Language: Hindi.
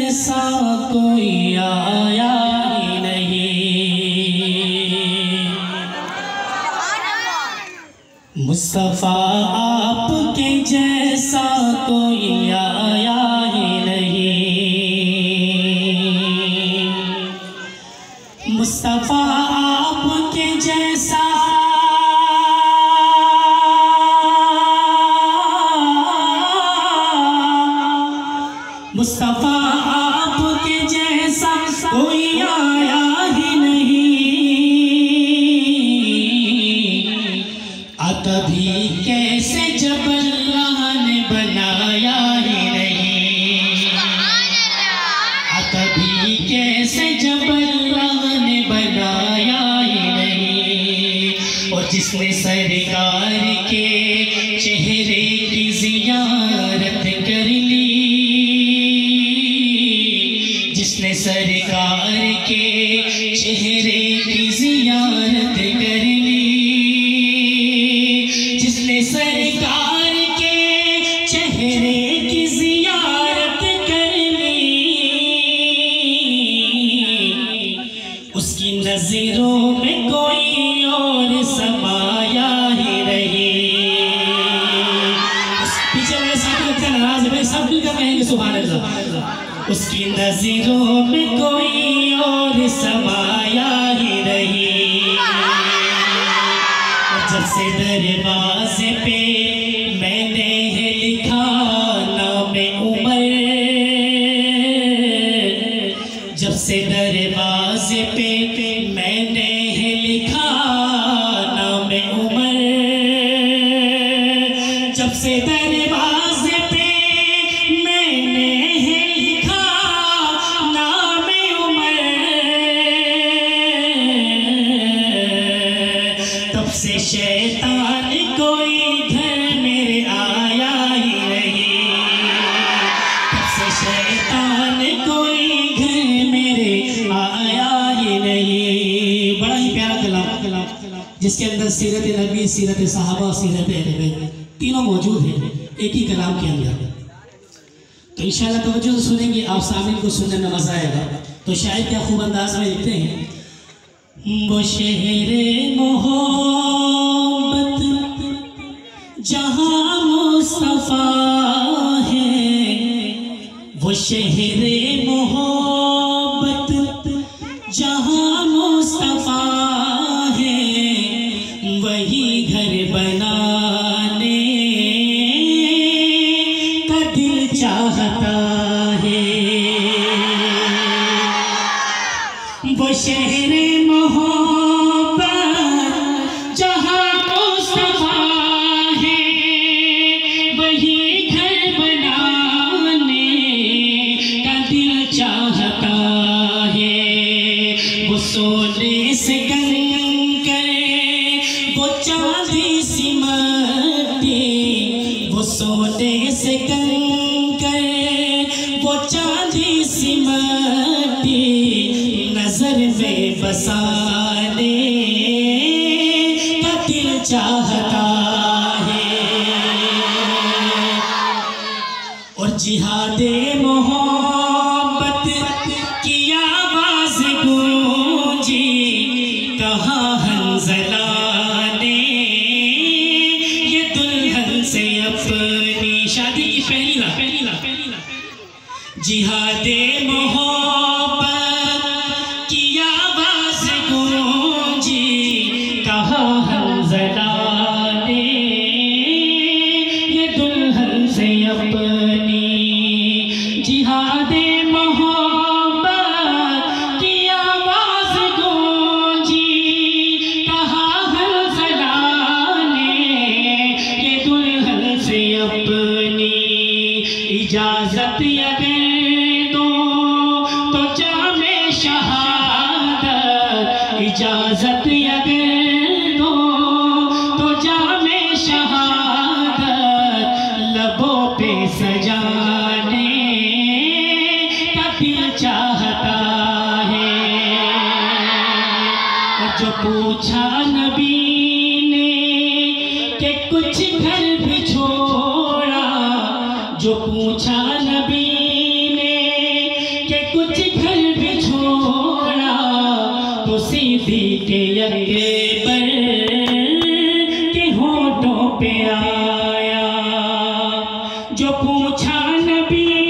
जैसा कोई आया ही नहीं। मुस्तफा आपके जैसा कोई आया ही नहीं। मुस्तफा आपके जैसा मुस्तफा आपके जैसा कोई आया ही नहीं। तभी कैसे जब अल्लाह ने बनाया ही नहीं। तभी कैसे जब अल्लाह ने बनाया ही नहीं। और जिसने सरकार के चेहरे की ज़ियारत कर ली, जिसने सरकार के चेहरे की ज़ियारत कर ली, जिसने सरकार के चेहरे की ज़ियारत कर ली, उसकी नज़रों में कोई और समाया ही नहीं। पीछे मेरे साथ का नाराज है, सब मिलकर कहेंगे सुभान अल्लाह। उसकी नज़रों में कोई और समाया ही नहीं। जब से दरवाजे पे मैंने है लिखा नाम उमर, जब से दरवाजे पे मैंने है लिखा नाम उमर, जब से दरवाजे पे मैंने है लिखा नाम उमर, तब से शैतान कोई घर मेरे आया ही नहीं। तब से शैतान कोई घर मेरे आया ही नहीं। बड़ा ही प्यारा कलाम जिसके अंदर सीरत नबी, सीरत सहाबा, सीरत अहले बैत तीनों मौजूद हैं एक ही कलाम के अंदर। तो इंशाअल्लाह तवज्जो से सुनेंगे, आप सामिल को सुनने में मजा आएगा। तो शायद क्या खूब अंदाज में लिखते हैं, वो शहरे मोहब्बत जहाँ मुस्तफा है, वो शहरे मोहब्बत जहाँ मुस्तफा है, वही घर बनाने का दिल चाहता है। वो शहरे मोहब्बत जहाँ मुस्तफा है, वही घर बनाने का दिल चाहता है। वो सोने से कंकर, वो चांदी सी मट्टी, वो सोने से कंकर, वो चांदी सी मट्टी, नजर में बसाने का दिल चाहता है। और जिहादे मोहब्बत की आवाज गूंजी, कहाँ हंज़ला ने ये दुल्हन से अपनी शादी की पहली रात जिहादे मोहब्बत की आवाज गूंजी, कहाँ हंज़ला ने ये दुल्हन से अपनी। जिहादे मोहब्बत की आवाज गूंजी, कहाँ हंज़ला ने ये दुल्हन से अपनी। इजाजत अगर दो तो जामे शहादत, इजाजत अगर दो तो जामे शहादत, लबों पे सजाने का दिल चाहता है। जो पूछा नबी ने कि कुछ घर भी छोड़ा, जो पूछा नबी ने के कुछ घर भी छोड़ा तो सिद्दीक़ अकबर के होठों पे आया। जो पूछा नबी